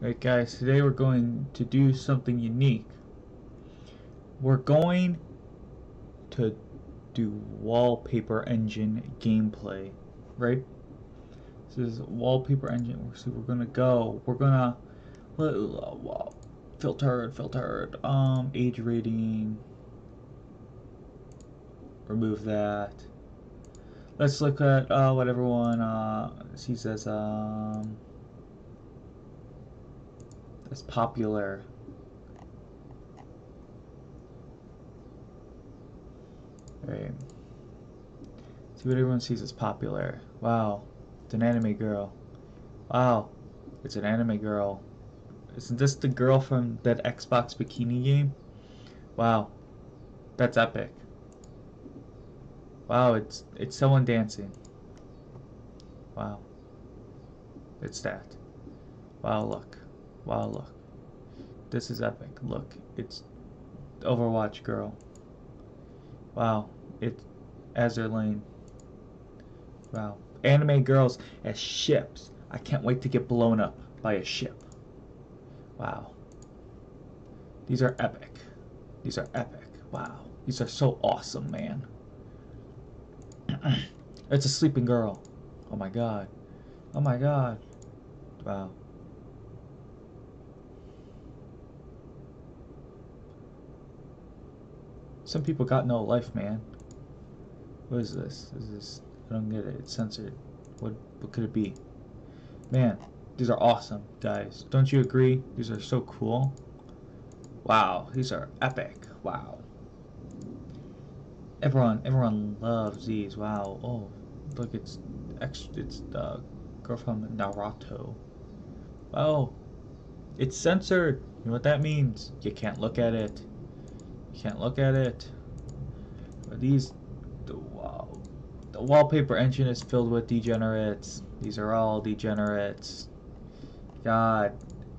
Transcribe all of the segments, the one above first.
Alright guys, today we're going to do something unique. We're going to do wallpaper engine gameplay, right? This is wallpaper engine. So we're gonna filtered, age rating, remove that. Let's look at what everyone sees as popular. Right. See what everyone sees as popular. Wow, it's an anime girl. Wow, it's an anime girl. Isn't this the girl from that Xbox bikini game? Wow, that's epic. Wow, it's someone dancing. Wow, it's that. Wow, look. Wow, look. This is epic. Look, it's Overwatch girl. Wow, it's Azur Lane. Wow, anime girls as ships. I can't wait to get blown up by a ship. Wow. These are epic. These are epic. Wow. These are so awesome, man. It's a sleeping girl. Oh my god. Oh my god. Wow. Some people got no life, man. What is this? I don't get it. It's censored. What could it be? Man, these are awesome, guys. Don't you agree? These are so cool. Wow, these are epic. Wow. Everyone loves these. Wow. Oh, look, it's the girl from Naruto. Oh, it's censored. You know what that means? You can't look at it. You can't look at it. But wow, the wallpaper engine is filled with degenerates. These are all degenerates. God,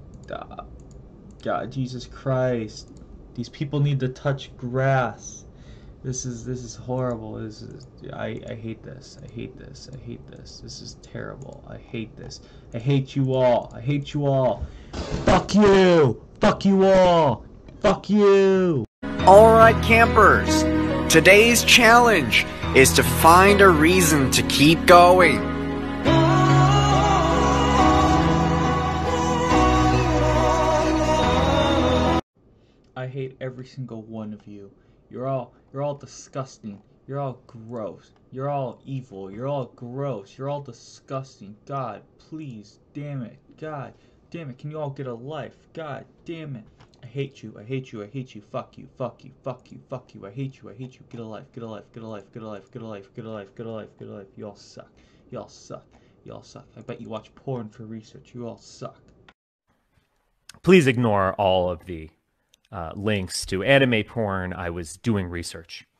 God, Jesus Christ. These people need to touch grass. This is horrible. I hate this. I hate this. I hate this. This is terrible. I hate this. I hate you all. I hate you all. Fuck you. Fuck you all. Fuck you. Alright campers, today's challenge is to find a reason to keep going. I hate every single one of you. You're all disgusting. You're all gross. You're all evil. You're all gross. You're all disgusting. God, please, damn it. God, damn it. Can you all get a life? God, damn it. I hate you. I hate you. I hate you. Fuck you. Fuck you. Fuck you. Fuck you. I hate you. I hate you. Get a life. Get a life. Get a life. Get a life. Get a life. Get a life. Get a life. Get a life. You all suck. You all suck. You all suck. I bet you watch porn for research. You all suck. Please ignore all of the links to anime porn. I was doing research.